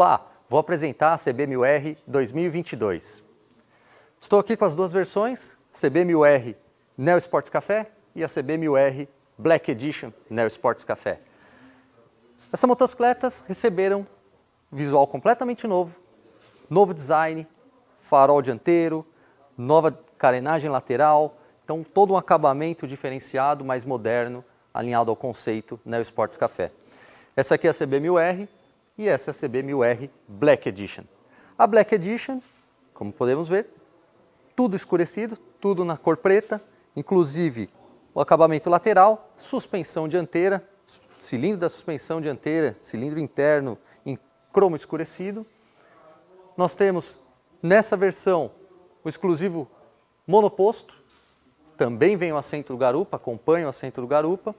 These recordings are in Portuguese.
Olá, vou apresentar a CB1000R 2022. Estou aqui com as duas versões, CB1000R Neo Sports Café e a CB1000R Black Edition Neo Sports Café. Essas motocicletas receberam visual completamente novo, novo design, farol dianteiro, nova carenagem lateral, então todo um acabamento diferenciado, mais moderno, alinhado ao conceito Neo Sports Café. Essa aqui é a CB1000R e essa é a CB1000R Black Edition. A Black Edition, como podemos ver, tudo escurecido, tudo na cor preta, inclusive o acabamento lateral, suspensão dianteira, cilindro da suspensão dianteira, cilindro interno em cromo escurecido. Nós temos nessa versão o exclusivo monoposto, também vem o assento do garupa, acompanha o assento do garupa.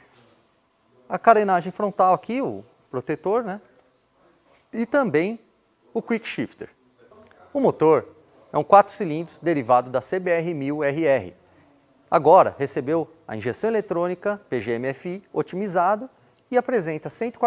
A carenagem frontal aqui, o protetor, né? E também o Quick Shifter. O motor é um 4 cilindros derivado da CBR1000RR. Agora recebeu a injeção eletrônica PGM-FI otimizado e apresenta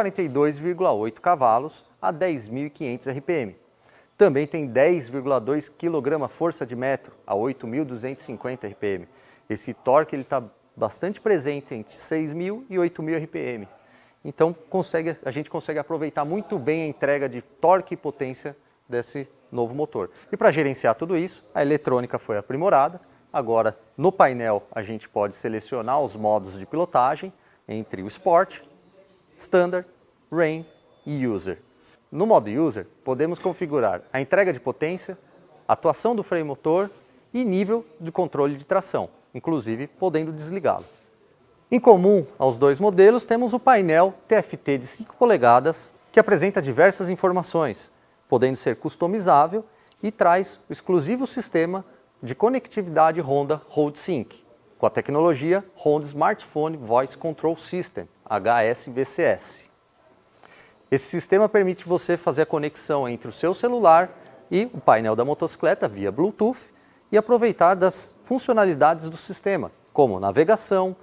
142,8 cavalos a 10.500 RPM. Também tem 10,2 kg força de metro a 8.250 RPM. Esse torque está bastante presente entre 6.000 e 8.000 RPM. Então a gente consegue aproveitar muito bem a entrega de torque e potência desse novo motor. E para gerenciar tudo isso, a eletrônica foi aprimorada. Agora no painel a gente pode selecionar os modos de pilotagem entre o Sport, Standard, Rain e User. No modo User podemos configurar a entrega de potência, atuação do freio motor e nível de controle de tração, inclusive podendo desligá-lo. Em comum aos dois modelos, temos o painel TFT de 5 polegadas, que apresenta diversas informações, podendo ser customizável e traz o exclusivo sistema de conectividade Honda RoadSync, com a tecnologia Honda Smartphone Voice Control System, HSVCS. Esse sistema permite você fazer a conexão entre o seu celular e o painel da motocicleta via Bluetooth e aproveitar das funcionalidades do sistema, como navegação,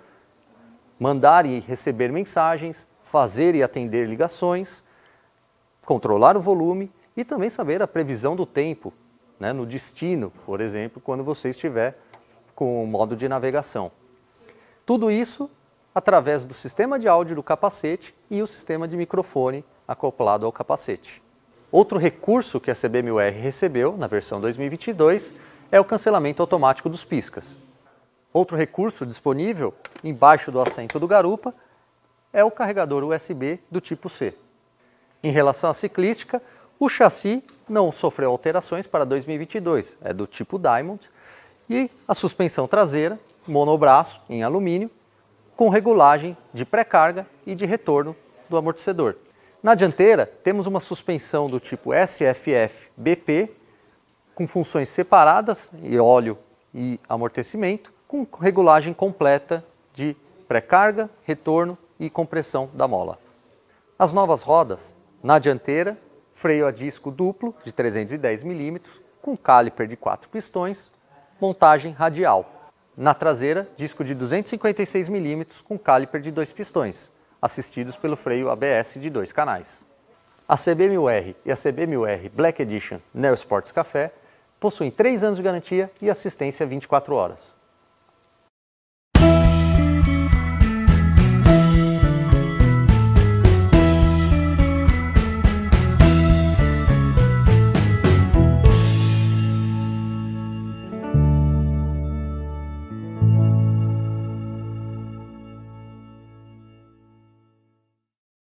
mandar e receber mensagens, fazer e atender ligações, controlar o volume e também saber a previsão do tempo, né, no destino, por exemplo, quando você estiver com o modo de navegação. Tudo isso através do sistema de áudio do capacete e o sistema de microfone acoplado ao capacete. Outro recurso que a CB1000R recebeu na versão 2022 é o cancelamento automático dos piscas. Outro recurso disponível embaixo do assento do garupa é o carregador USB do tipo C. Em relação à ciclística, o chassi não sofreu alterações para 2022, é do tipo Diamond, e a suspensão traseira, monobraço em alumínio, com regulagem de pré-carga e de retorno do amortecedor. Na dianteira, temos uma suspensão do tipo SFF BP, com funções separadas, e óleo e amortecimento, com regulagem completa de pré-carga, retorno e compressão da mola. As novas rodas, na dianteira, freio a disco duplo de 310 mm, com caliper de 4 pistões, montagem radial. Na traseira, disco de 256 mm com caliper de 2 pistões, assistidos pelo freio ABS de 2 canais. A CB1000R e a CB1000R Black Edition Neo Sports Café possuem 3 anos de garantia e assistência 24 horas.